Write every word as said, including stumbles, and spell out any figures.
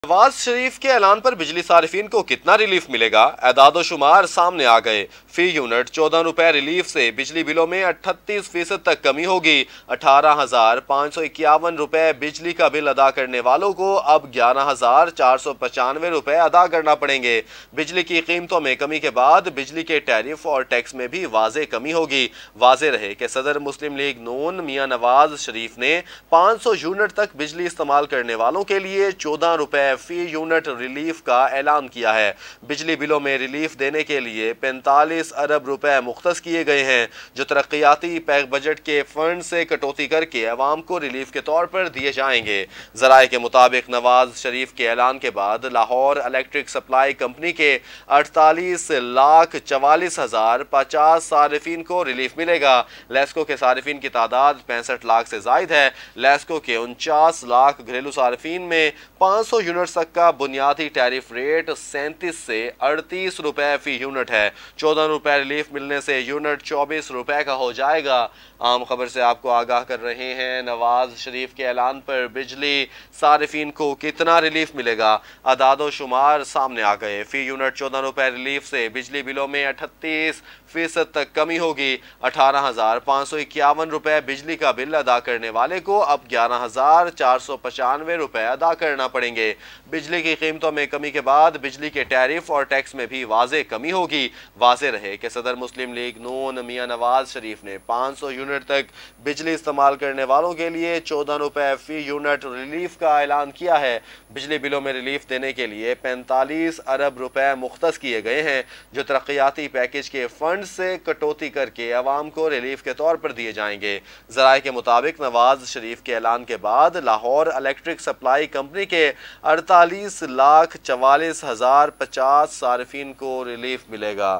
नवाज शरीफ के ऐलान पर बिजली सारिफीन को कितना रिलीफ मिलेगा? एदाद-ओ-शुमार सामने आ गए। फी यूनिट चौदह रुपए रिलीफ से बिजली बिलों में अट्ठतीस फीसद तक कमी होगी। अठारह हजार पाँच सौ इक्यावन रुपए बिजली का बिल अदा करने वालों को अब ग्यारह हजार चार सौ पचानवे रुपए अदा करना पड़ेंगे। बिजली की कीमतों में कमी के बाद बिजली के टैरिफ और टैक्स में भी वाजे कमी होगी। वाजे रहे कि सदर मुस्लिम लीग नून मियां नवाज शरीफ ने पाँच सौ यूनिट तक बिजली इस्तेमाल करने वालों के लिए चौदह रुपए फी यूनिट रिलीफ का ऐलान किया है। बिजली बिलों में रिलीफ देने के लिए पैंतालीस अरब रुपए मुख्तस किए गए हैं, जो तरक्याती पैक बजट के फंड से कटौती करके अवाम को रिलीफ के तौर पर दिए जाएंगे। जराये के मुताबिक नवाज शरीफ के ऐलान के बाद लाहौर इलेक्ट्रिक सप्लाई कंपनी के अड़तालीस लाख चवालीस हजार पचास सारिफीन को रिलीफ मिलेगा। लेस्को के सारिफीन की तादाद पैंसठ लाख से जायद है। लेस्को के उनचास लाख घरेलू सारिफीन में पाँच सौ यूनिट तक का बुनियादी टैरिफ रेट सैंतीस से अड़तीस रुपए फी यूनिट है। चौदह रुपए रिलीफ मिलने से यूनिट चौबीस रुपए का हो जाएगा। आम खबर से आपको आगाह कर रहे हैं। नवाज शरीफ के ऐलान पर बिजली सारिफीन को कितना रिलीफ मिलेगा? अदादो शुमार सामने आ गए। फी यूनिट चौदह रुपए रिलीफ से बिजली बिलों में अट्ठतीस फीसद तक कमी होगी। अठारह हजार पाँच सौ इक्यावन रुपए बिजली का बिल अदा करने वाले को अब ग्यारह हजार चार सौ पचानवे रुपए अदा करना पड़ेंगे। बिजली की कीमतों में कमी के बाद बिजली के टैरिफ और टैक्स में भी वाजे कमी होगी। वाजे रहे कि सदर मुस्लिम लीग नून मियां नवाज शरीफ ने पाँच सौ यूनिट तक बिजली इस्तेमाल करने वालों के लिए चौदह रुपए फी यूनिट रिलीफ का ऐलान किया है। बिजली बिलों में रिलीफ देने के लिए पैंतालीस अरब रुपए मुख्तस किए गए हैं, जो तरक्याती पैकेज के फंड से कटौती करके अवाम को रिलीफ के तौर पर दिए जाएंगे। जराये के मुताबिक नवाज शरीफ के ऐलान के बाद लाहौर इलेक्ट्रिक सप्लाई कंपनी के अड़तालीस लाख चवालीस हजार पचास सारिफीन को रिलीफ मिलेगा।